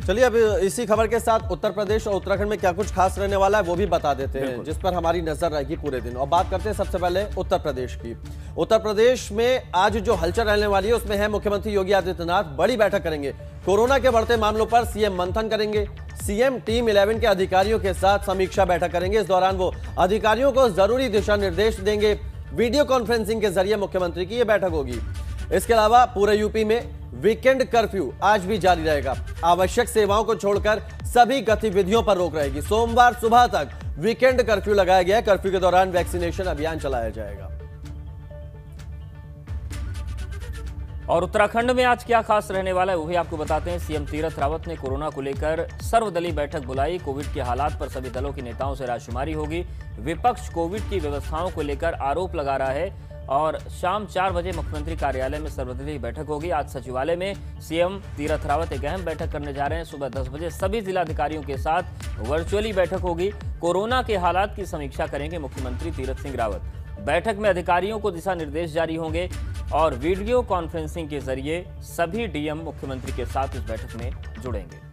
चलिए अब इसी खबर के साथ उत्तर प्रदेश और उत्तराखंड में क्या कुछ खास रहने वाला है वो भी बता देते हैं, जिस पर हमारी नजर रहेगी पूरे दिन। और बात करते हैं सबसे पहले उत्तर प्रदेश की। उत्तर प्रदेश में आज जो हलचल रहने वाली है उसमें है मुख्यमंत्री योगी आदित्यनाथ बड़ी बैठक करेंगे। कोरोना के बढ़ते मामलों पर सीएम मंथन करेंगे। सीएम टीम 11 के अधिकारियों के साथ समीक्षा बैठक करेंगे। इस दौरान वो अधिकारियों को जरूरी दिशा निर्देश देंगे। वीडियो कॉन्फ्रेंसिंग के जरिए मुख्यमंत्री की यह बैठक होगी। इसके अलावा पूरे यूपी में वीकेंड कर्फ्यू आज भी जारी रहेगा। आवश्यक सेवाओं को छोड़कर सभी गतिविधियों पर रोक रहेगी। सोमवार सुबह तक वीकेंड कर्फ्यू लगाया गया है। कर्फ्यू के दौरान वैक्सीनेशन अभियान चलाया जाएगा। और उत्तराखंड में आज क्या खास रहने वाला है वो भी आपको बताते हैं। सीएम तीरथ रावत ने कोरोना को लेकर सर्वदलीय बैठक बुलाई। कोविड के हालात पर सभी दलों के नेताओं से रायशुमारी होगी। विपक्ष कोविड की व्यवस्थाओं को लेकर आरोप लगा रहा है और शाम 4 बजे मुख्यमंत्री कार्यालय में सर्वदलीय बैठक होगी। आज सचिवालय में सीएम तीरथ रावत एक अहम बैठक करने जा रहे हैं। सुबह 10 बजे सभी जिलाधिकारियों के साथ वर्चुअली बैठक होगी। कोरोना के हालात की समीक्षा करेंगे मुख्यमंत्री तीरथ सिंह रावत। बैठक में अधिकारियों को दिशा निर्देश जारी होंगे और वीडियो कॉन्फ्रेंसिंग के जरिए सभी डीएम मुख्यमंत्री के साथ इस बैठक में जुड़ेंगे।